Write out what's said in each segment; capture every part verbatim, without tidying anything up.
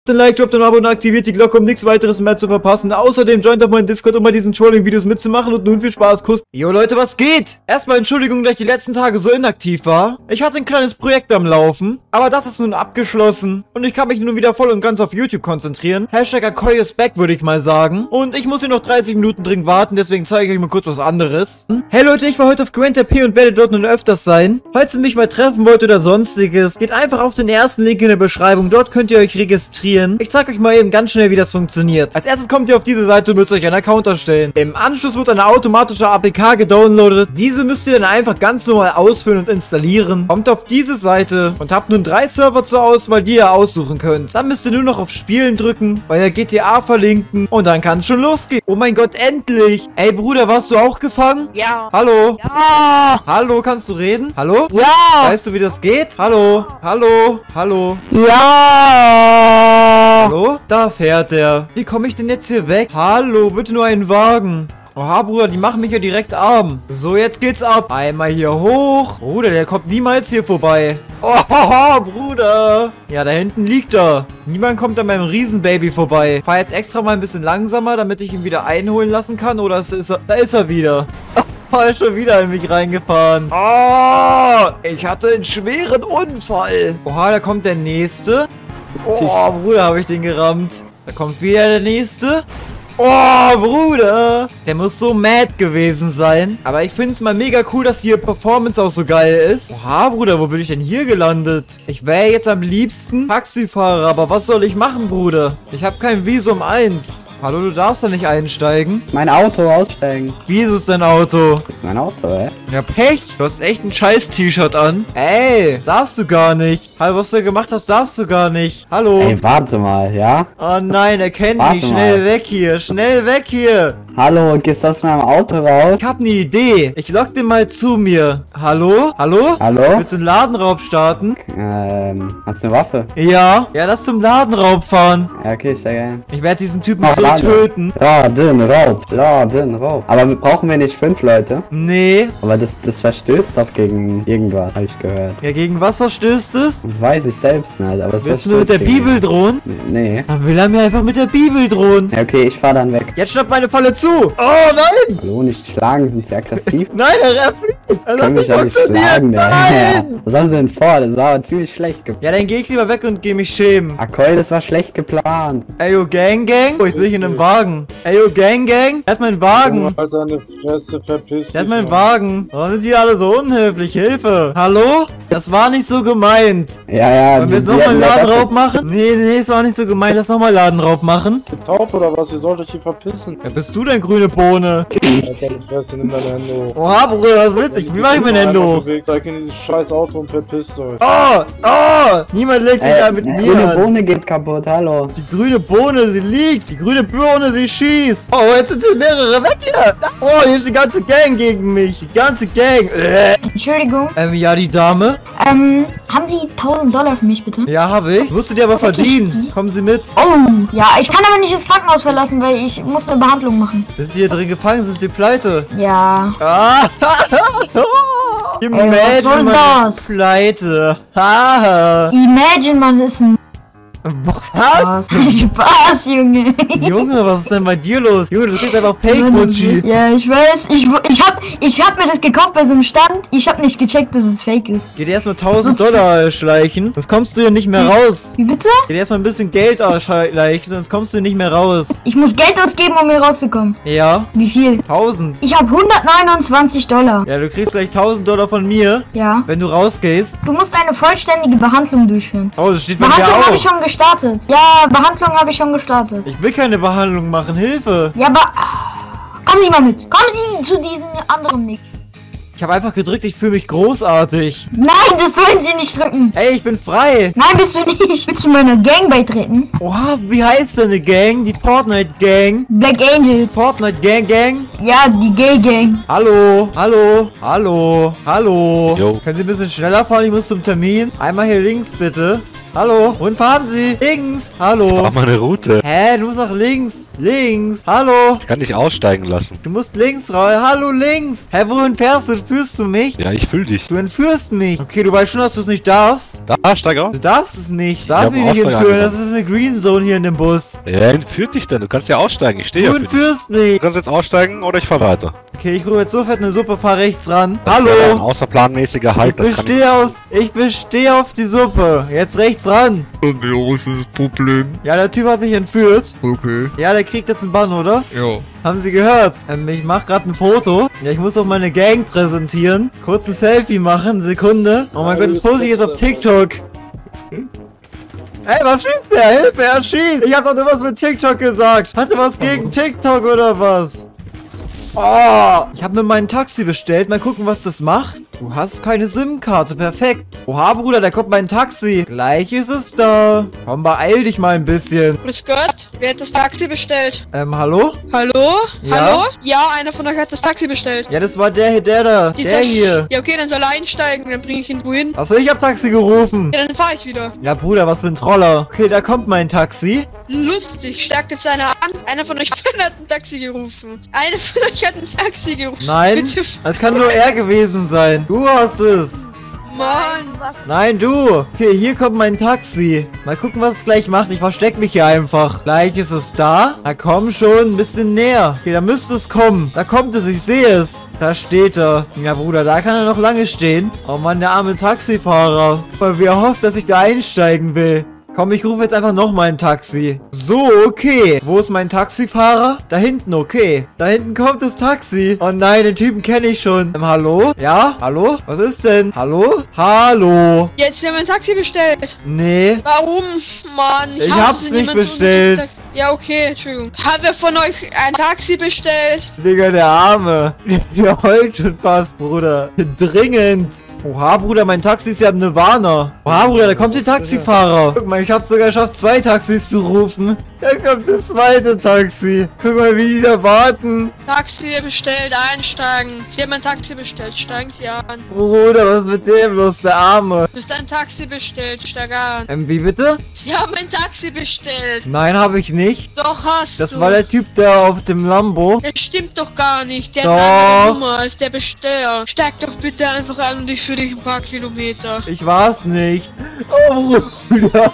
ein Like, droppt ein Abo und aktiviert die Glocke, um nichts weiteres mehr zu verpassen. Außerdem joint auf meinen Discord, um bei diesen Trolling-Videos mitzumachen und nun viel Spaß. Kuss. Jo Leute, was geht? Erstmal Entschuldigung, dass ich die letzten Tage so inaktiv war. Ich hatte ein kleines Projekt am Laufen, aber das ist nun abgeschlossen und ich kann mich nun wieder voll und ganz auf YouTube konzentrieren. Hashtag Akoy is back, würde ich mal sagen. Und ich muss hier noch dreißig Minuten dringend warten, deswegen zeige ich euch mal kurz was anderes. Hm? Hey Leute, ich war heute auf Grand R P und werde dort nun öfters sein. Falls ihr mich mal treffen wollt oder sonstiges, geht einfach auf den ersten Link in der Beschreibung. Dort könnt ihr euch registrieren. Ich zeige euch mal eben ganz schnell, wie das funktioniert. Als erstes kommt ihr auf diese Seite und müsst euch einen Account erstellen. Im Anschluss wird eine automatische A P K gedownloadet. Diese müsst ihr dann einfach ganz normal ausfüllen und installieren. Kommt auf diese Seite und habt nun drei Server zur Auswahl, die ihr aussuchen könnt. Dann müsst ihr nur noch auf Spielen drücken, bei der G T A verlinken und dann kann es schon losgehen. Oh mein Gott, endlich! Ey Bruder, warst du auch gefangen? Ja. Hallo? Ja. Hallo, kannst du reden? Hallo? Ja. Weißt du, wie das geht? Hallo? Hallo? Hallo? Ja. Hallo? Da fährt er. Wie komme ich denn jetzt hier weg? Hallo, bitte nur einen Wagen. Oha, Bruder, die machen mich ja direkt arm. So, jetzt geht's ab. Einmal hier hoch. Bruder, der kommt niemals hier vorbei. Oh, Bruder. Ja, da hinten liegt er. Niemand kommt an meinem Riesenbaby vorbei. Ich fahr jetzt extra mal ein bisschen langsamer, damit ich ihn wieder einholen lassen kann. Oder ist er, da ist er wieder. Oh, er ist schon wieder in mich reingefahren. Oh, ich hatte einen schweren Unfall. Oha, da kommt der nächste. Oh, Bruder, habe ich den gerammt. Da kommt wieder der nächste. Oh, Bruder. Der muss so mad gewesen sein. Aber ich finde es mal mega cool, dass die Performance auch so geil ist. Oha, Bruder, wo bin ich denn hier gelandet? Ich wäre jetzt am liebsten Taxifahrer, aber was soll ich machen, Bruder? Ich habe kein Visum eins. Hallo, du darfst da nicht einsteigen. Mein Auto aussteigen. Wie ist es dein Auto? Das ist mein Auto, ey. Ja, Pech. Du hast echt ein scheiß T-Shirt an. Ey, darfst du gar nicht. Hallo, was du gemacht hast, darfst du gar nicht. Hallo. Ey, warte mal, ja? Oh nein, er kennt Warte mich. Schnell mal. weg hier. Schnell weg hier. Hallo, gehst du aus meinem Auto raus? Ich hab ne Idee. Ich lock den mal zu mir. Hallo? Hallo? Hallo? Willst du einen Ladenraub starten? Ähm, hast du eine Waffe? Ja. Ja, lass zum Ladenraub fahren. Ja, okay, ich steige ein. Ich werde diesen Typen Oh, so Laden. töten. Laden, Raub, Laden, Raub. Aber brauchen wir nicht fünf Leute? Nee. Aber das, das verstößt doch gegen irgendwas, habe ich gehört. Ja, gegen was verstößt es? Das weiß ich selbst nicht, aber es Willst du nur mit der verstößt gegen- Bibel drohen? Nee. Dann will er mir einfach mit der Bibel drohen. Ja, okay, ich fahr dann weg. Jetzt schnappt meine Falle zu. Oh nein. Hallo, nicht schlagen, sind sie aggressiv? Nein, er fliegt. Das hat Können mich nicht auch nicht funktioniert. schlagen, ey. Nein. Was haben sie denn vor? Das war aber ziemlich schlecht geplant. Ja, dann geh ich lieber weg und geh mich schämen. Akoy, das war schlecht geplant. Ey, yo, Gang, Gang. Oh, jetzt bin ich in einem Wagen. Ey, yo, Gang, Gang. Er hat meinen Wagen. Halt deine Fresse, verpiss dich. Der hat meinen Mann. Wagen. Warum sind die alle so unhöflich? Hilfe. Hallo? Das war nicht so gemeint. Ja, ja. Wollen wir jetzt die- nochmal die- Ladenraub machen? Nee, nee, es war nicht so gemeint. Lass nochmal Ladenraub machen. Taub oder was? Ihr sollt euch hier verpissen. Wer bist du denn, grüne Bohne? Halt deine Fresse, nimm deine Hände hoch. Oha, Bruder, was willst du? Wie mach ich mein Hände hoch? Bewegt, zeig in dieses scheiß Auto und verpisst euch. Oh, oh. Niemand legt sich Ey, da mit die mir grüne an. Bohne geht kaputt, hallo. Die grüne Bohne, sie liegt. Die grüne Bohne, sie schießt. Oh, jetzt sind hier mehrere weg hier. Oh, hier ist die ganze Gang gegen mich. Die ganze Gang. Äh. Entschuldigung, Ähm, ja, die Dame. ähm, haben Sie tausend Dollar für mich bitte? Ja, habe ich. Musst du dir aber verdienen. Kommen Sie mit. Oh, ja, ich kann aber nicht das Krankenhaus verlassen, weil ich muss eine Behandlung machen. Sind Sie hier drin gefangen? Sind Sie pleite? Ja, Ah, Imagine, was soll man das? ist pleite. Haha. Imagine, man ist ein... Was? Spaß, Junge. Junge, was ist denn bei dir los? Junge, du kriegst einfach Fake-Gucci. Ja, ich weiß, ich, ich hab, ich hab mir das gekauft bei so einem Stand. Ich hab nicht gecheckt, dass es fake ist. Geh dir erstmal tausend Dollar schleichen, sonst kommst du hier nicht mehr raus. Wie bitte? Geh dir erstmal ein bisschen Geld schleichen, sonst kommst du nicht mehr raus. Ich muss Geld ausgeben, um hier rauszukommen. Ja, Wie viel? tausend. Ich habe hundertneunundzwanzig Dollar. Ja, du kriegst gleich tausend Dollar von mir, Ja. wenn du rausgehst. Du musst eine vollständige Behandlung durchführen. Oh, das steht bei mir Behandlung habe ich auch. schon gestartet. Ja, Behandlung habe ich schon gestartet. Ich will keine Behandlung machen, Hilfe. Ja, aber... Kommen Sie mal mit. Kommen Sie zu diesem anderen nicht. Ich habe einfach gedrückt, ich fühle mich großartig. Nein, das wollen Sie nicht drücken. Ey, ich bin frei. Nein, bist du nicht. Willst du meiner Gang beitreten? Oha, wie heißt deine Gang? Die Fortnite Gang. Black Angel. Fortnite Gang Gang. Ja, die Gay Gang. Hallo, hallo, hallo, hallo. Jo. Können Sie ein bisschen schneller fahren? Ich muss zum Termin. Einmal hier links, bitte. Hallo, wohin fahren Sie? Links, hallo. Mach mal eine Route. Hä, du musst nach links. Links, hallo. Ich kann dich aussteigen lassen. Du musst links raus. Hallo, links. Hä, wohin fährst du? Entführst du mich? Ja, ich fühl dich. Du entführst mich. Okay, du weißt schon, dass du es nicht darfst. Da, steig auf. Du darfst es nicht. Du Ich darfst hab mich einen nicht Auftrag entführen. Das angenommen. ist eine Green Zone hier in dem Bus. Wer entführt dich denn? Du kannst ja aussteigen. Ich stehe Du ja für dich. entführst mich. Du kannst jetzt aussteigen oder ich fahr weiter. Okay, ich rufe jetzt sofort eine Suppe, fahr rechts ran. Das wäre ein Hallo. außerplanmäßiger Ich Halt. Das kann ich. bestehe aus. Ich bestehe auf die Suppe. Jetzt rechts ran. Okay, was ist das Problem? Ja, der Typ hat mich entführt. Okay, Ja, der kriegt jetzt einen Bann, oder? ja. Haben Sie gehört? Ähm, ich mach gerade ein Foto. Ja, ich muss auch meine Gang präsentieren. Kurz ein Selfie machen. Sekunde. Oh mein Ja, Gott, das das poste ich jetzt auf Beste. TikTok. Ey, was schießt der? Hilfe, er schießt. Ich hab doch nur was mit TikTok gesagt. Hat er was gegen TikTok oder was? Oh, ich habe mir mein Taxi bestellt. Mal gucken, was das macht. Du hast keine SIM-Karte. Perfekt. Oha, Bruder, da kommt mein Taxi. Gleich ist es da. Komm, beeil dich mal ein bisschen. Grüß Gott, wer hat das Taxi bestellt? Ähm, hallo? Hallo? Ja? Hallo? Ja, einer von euch hat das Taxi bestellt. Ja, das war der hier, der da. Die Der Tax- hier. Ja, okay, dann soll er einsteigen, dann bringe ich ihn wohin. Achso, ich hab Taxi gerufen. Ja, dann fahre ich wieder. Ja, Bruder, was für ein Troller. Okay, da kommt mein Taxi. Lustig, stärkt jetzt einer an. Einer von euch hat ein Taxi gerufen. Einer von euch hat ein Taxi gerufen. Nein, Bitte, es kann nur er gewesen sein. Du hast es. Mann. Nein, du. Okay, hier kommt mein Taxi. Mal gucken, was es gleich macht. Ich versteck mich hier einfach. Gleich ist es da. Na komm schon, ein bisschen näher. Okay, da müsste es kommen. Da kommt es, ich sehe es. Da steht er. Ja, Bruder, da kann er noch lange stehen. Oh Mann, der arme Taxifahrer. Weil wir hofft, dass ich da einsteigen will. Komm, ich rufe jetzt einfach noch mal ein Taxi. So, okay. Wo ist mein Taxifahrer? Da hinten, okay. Da hinten kommt das Taxi. Oh nein, den Typen kenne ich schon. Ähm, hallo? Ja? Hallo? Was ist denn? Hallo? Hallo? Jetzt, wir haben ein Taxi bestellt. Nee. Warum? Mann, Ich hasse hab's es, nicht niemand zu bestellt. Taxi- Ja, okay, Entschuldigung. Haben wir von euch ein Taxi bestellt? Digga, der Arme. Der heult schon fast, Bruder. Dringend. Oha, Bruder, mein Taxi ist ja im Nirvana. Oha, Bruder, da kommt der Taxifahrer. Guck mal, ich hab's sogar geschafft, zwei Taxis zu rufen. Da kommt das zweite Taxi. Guck mal, wie die da warten. Taxi bestellt, einsteigen. Sie haben ein Taxi bestellt, steigen Sie an. Bruder, was ist mit dem los, der Arme? Du hast ein Taxi bestellt, steig an. Ähm, wie bitte? Sie haben ein Taxi bestellt. Nein, habe ich nicht. Doch, hast Das du. war der Typ, der auf dem Lambo. Das stimmt doch gar nicht. Der Doch. hat eine andere Nummer als der Besteller. Steig doch bitte einfach an und ich für dich ein paar Kilometer. Ich war's nicht. Oh, Bruder.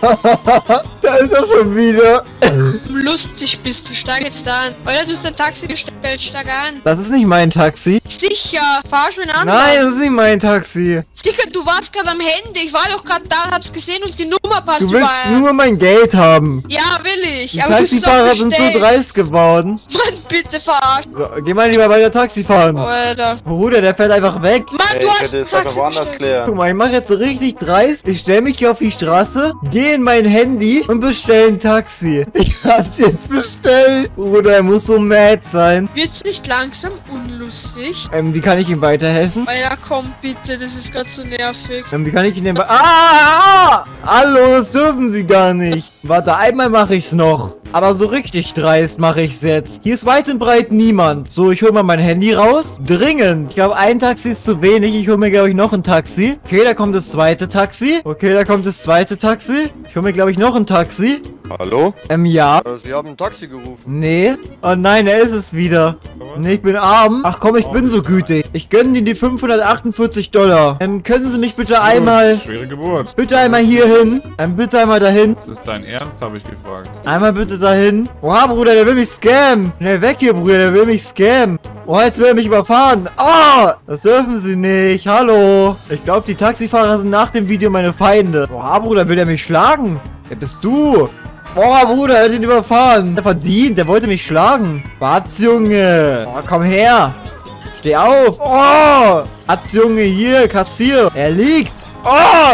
Da ist er schon wieder. Lustig bist du, steig jetzt da an. Oder du hast ein Taxi bestellt, steig an. Das ist nicht mein Taxi. Sicher, fahr schon an. Nein, das ist nicht mein Taxi. Sicher, du warst gerade am Handy. Ich war doch gerade da, hab's gesehen und die Nummer passt Du willst überall. nur mein Geld haben. Ja, will ich. Die aber du hast es doch Taxifahrer sind so bestellt. dreist geworden. Mann, bitte verarsch. So, geh mal lieber weiter Taxi fahren. Alter. Bruder, der fährt einfach weg. Mann, Ey, du ich hast hätte ein jetzt einfach Taxi woanders bestellt. klären. Guck mal, ich mache jetzt so richtig dreist. Ich stelle mich hier auf die Straße, gehe in mein Handy und bestelle ein Taxi. Ich hab's jetzt bestellt. Bruder, er muss so mad sein. Wird's nicht langsam unlustig? Ähm, wie kann ich ihm weiterhelfen? Weil ja, komm bitte, das ist gerade so nervig. Ähm, wie kann ich ihn denn... Ah, ah! Hallo, das dürfen sie gar nicht. Warte, einmal mache ich's noch. Aber so richtig dreist mache ich's jetzt. Hier ist weit und breit niemand. So, ich hole mal mein Handy raus. Dringend. Ich glaube, ein Taxi ist zu wenig. Ich hole mir, glaube ich, noch ein Taxi. Okay, da kommt das zweite Taxi. Okay, da kommt das zweite Taxi. Ich hole mir, glaube ich, noch ein Taxi. Hallo? Ähm, ja. Äh, Sie haben ein Taxi gerufen. Nee. Oh nein, er ist es wieder. Nee, ich bin arm. Ach komm, ich bin so gütig. Ich gönne Ihnen die fünfhundertachtundvierzig Dollar. Ähm, können Sie mich bitte einmal... Schwere Geburt. Bitte einmal hier hin. Ähm, bitte einmal dahin. Das ist dein Ernst, habe ich gefragt. Einmal bitte dahin. Oha, Bruder, der will mich scammen. Schnell weg hier, Bruder, der will mich scammen. Oh, jetzt will er mich überfahren. Oh, das dürfen Sie nicht. Hallo. Ich glaube, die Taxifahrer sind nach dem Video meine Feinde. Oha, Bruder, will er mich schlagen? Wer bist du? Boah, Bruder, er hat ihn überfahren. Er verdient, der wollte mich schlagen. Batz, Junge. Oh, komm her. Steh auf. Oh. Batz, Junge, hier, kassier. Er liegt. Oh.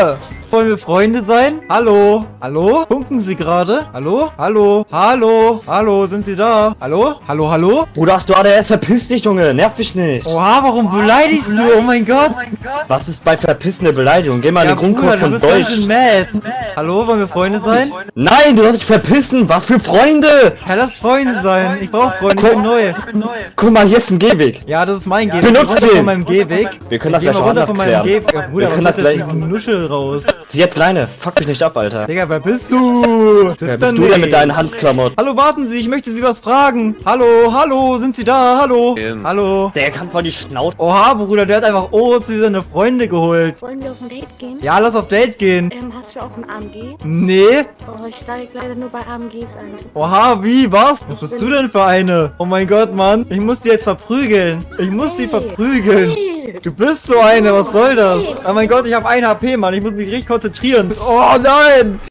Wollen wir Freunde sein? Hallo? Hallo? Funken Sie gerade? Hallo? Hallo? Hallo? Hallo? Sind Sie da? Hallo? Hallo? Hallo? Bruder, hast du A D S? Verpiss dich, Junge. Nerv dich nicht. Oha, warum beleidigst du? Oh mein Gott. Was ist bei Verpissen eine Beleidigung? Geh mal Ja, in den Bruder, Grundkurs du von bist ganz Deutsch. schön mad. Hallo? Wollen wir Freunde sein? Nein, du sollst dich verpissen. Was für Freunde? Ja, lass Freunde sein. Ich brauche Freunde. Ich bin neu. Guck mal, hier ist ein Gehweg. Ja, das ist mein Gehweg. Benutzt Ich geh runter den. von meinem Gehweg. Wir können das Ich geh gleich mal runter woanders von meinem klären. Gehweg. Ja, Bruder, Wir was können ist das jetzt gleich- die Nuschel raus? Zieh jetzt Leine. Fuck mich nicht ab, Alter. Digga, wer bist du? Wer bist du denn mit deinen Handklamotten? Hallo, warten Sie, ich möchte Sie was fragen. Hallo, hallo, sind Sie da? Hallo. Ähm. Hallo. Der kann voll die Schnauze. Oha, Bruder, der hat einfach oh zu seine Freunde geholt. Wollen wir auf ein Date gehen? Ja, lass auf Date gehen. Ähm, hast du auch ein A M G? Nee. Oh, ich steige leider nur bei A M Gs ein. Oha, wie, was? Was bist du denn für eine? Oh mein Gott, Mann. Ich muss die jetzt verprügeln. Ich muss sie verprügeln. Hey. Du bist so eine, was soll das? Oh mein Gott, ich habe ein H P, Mann. Ich muss mich richtig konzentrieren. Oh nein.